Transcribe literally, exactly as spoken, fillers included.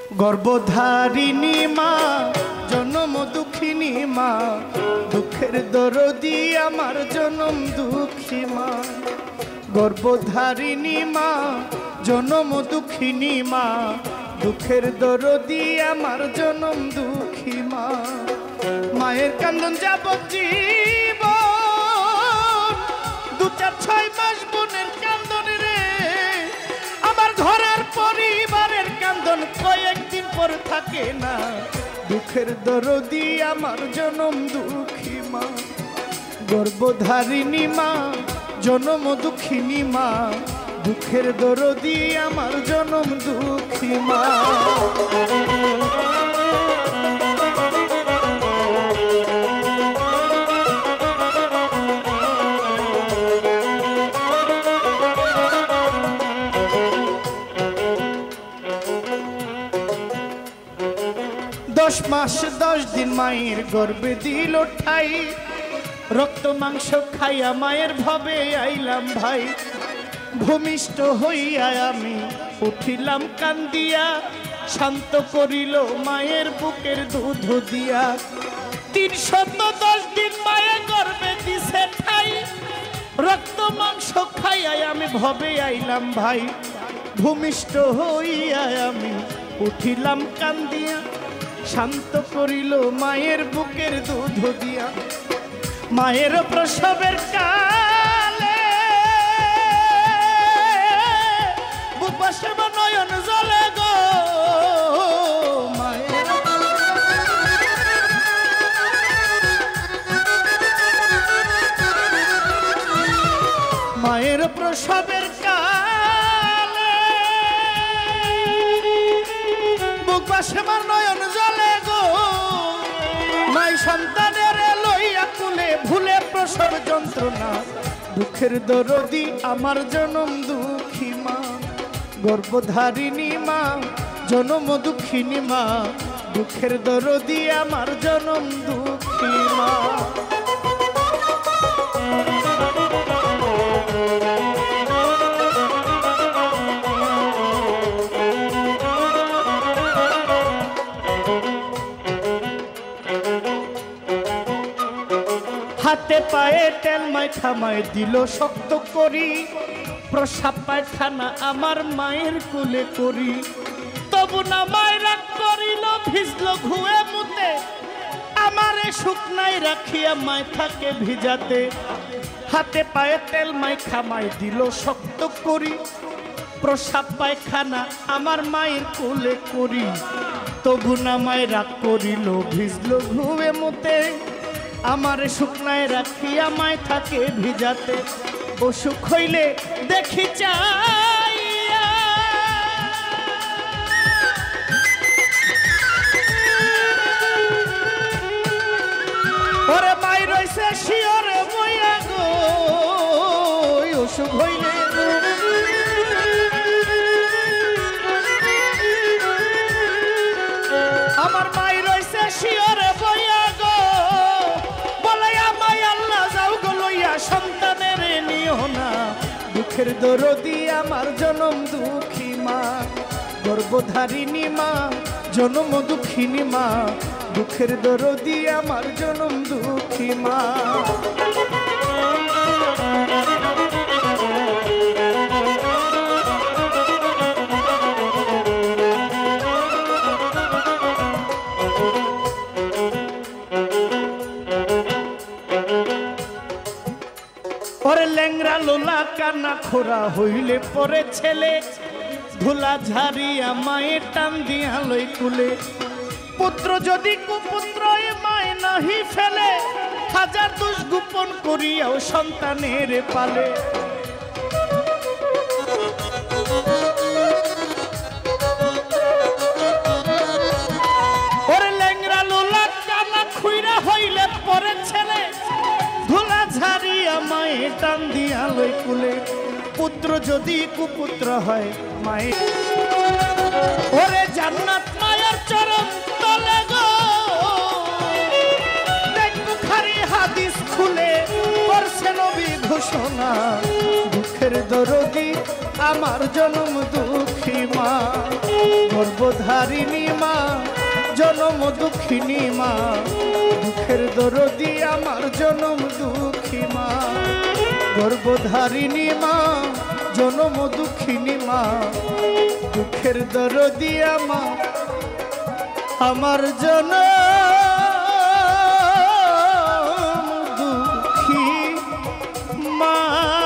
গর্ভধারিণী মা জনম দুঃখিনী মা দুঃখের দরদি আমার জনম দুঃখী মা গর্ভধারিণী মা জনম দুঃখিনী মা দুঃখের দরদি আমার জনম দুঃখী মা মায়ের কান্দন যাবজ্জীবন দু চার ছয় মাস বোনের কান্দন রে আমার ঘরের পরিবারের কান্দন কয়েকদিন পর থাকে না দুঃখের দরদি আমার জনম দুঃখী মা গর্ভধারিণী মা জনম দুঃখিনী মা দুঃখের দরদি আমার জনম দুঃখী মা দশ মাস দশ দিন মায়ের গর্ভে দিল ঠাই রক্ত মাংস খাইয়া মায়ের ভবে আইলাম ভাই ভূমিষ্ঠ হইয়া আমি উঠিলাম কান্দিয়া শান্ত করিল মায়ের বুকের দুধ দিয়া তিনশত দশ দিন মায়ের গর্ভে দিছে ঠাই রক্ত মাংস খাইয়া আমি ভবে আইলাম ভাই ভূমিষ্ঠ হইয়া আমি উঠিলাম কান্দিয়া শান্ত করিল মায়ের বুকের দুধ দিয়া মায়ের প্রসবের কালে বুপাশে নয়ন জলে গো মায়ের মায়ের প্রসবের কালে বুপাশে নয়ন জলে গো মাই সন্তানের লইয়া কুলে ভুলে প্রসব যন্ত্রণা দুঃখের দরদি আমার জনম দুঃখী মা গর্ভধারিণী মা জনম দুঃখিনী মা দুঃখের দরদি আমার জনম দুঃখী মা হাতে পায়ে তেল মাইখা মায় দিল শক্ত করি প্রসাব পায়খানা আমার মায়ের কোলে করি তবু না মায়ের রাগ করিল ভিজল ঘুয়ে মুতে আমারে শুকনাই রাখিয়া মায় থাকে ভিজাতে হাতে পায়ে তেল মাইখা মায় দিল শক্ত করি প্রসাব পায়খানা আমার মায়ের কোলে করি তবু না মায় রাগ করিল ভিজল ঘুয়ে মুতে আমারে শুকনায় রাখিয়া মায় থাকে ভিজাতে অসুখ হইলে দেখি চাইয়া ওরে মাই রইছে শিওরে মইয়া গো অসুখ হইলে আমার মাই রইছে শিওরে বইয়া গো সন্তানের নিও না দুঃখের দরদি আমার জনম দুঃখী মা গর্ভধারিণী মা জনম দুঃখিনী মা দুঃখের দরদি আমার জনম দুঃখী মা ওরে ল্যাংরা লোলা কান্না খোরা হইলে পরে ছেলে ধুলা ঝাড়িয়া মায়ের টান দিয়া লই কুলে পুত্র যদি কুপুত্র মায় নাহি ফেলে হাজার দোষ গোপন করিয়াও সন্তানের পালে ওরে ল্যাংরা লোলা কান্না খুইরা হইলে পরে ছেলে ধুলা ঝাড়িয়া মায়ে টান দিয়া লই কুলে পুত্র যদি কুপুত্র হয় মায়ে ওরে জান্নাত মায়ের চরণ তলে গো দেখ বুখারী হাদিস খুলে করছে নবী ঘোষণা দুঃখের দরদি আমার জনম দুঃখী মা গর্ভধারিণী মা জনম দুঃখিনী মা দুঃখের দরদি আমার জনম দুঃখী মা গর্ভধারিণী মা জনম দুঃখিনী মা দুঃখের দরদি আমার আমার জনম দুঃখী মা।